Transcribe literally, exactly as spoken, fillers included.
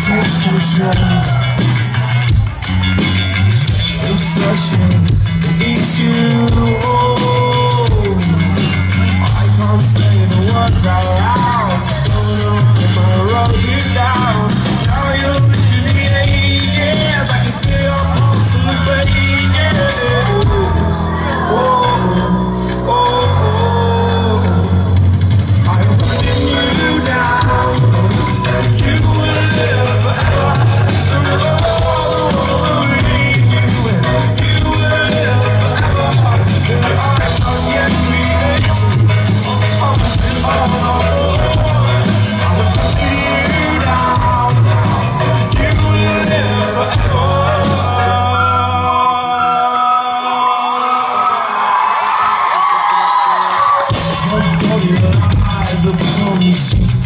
takes control. Obsession eats you whole. I can't say the words out loud, so no I wrote you down. Now you're living the ages, I can feel your pulse in the pages. Oh, oh, oh, I'm putting you down. You will live forever. Eyes upon the sheet.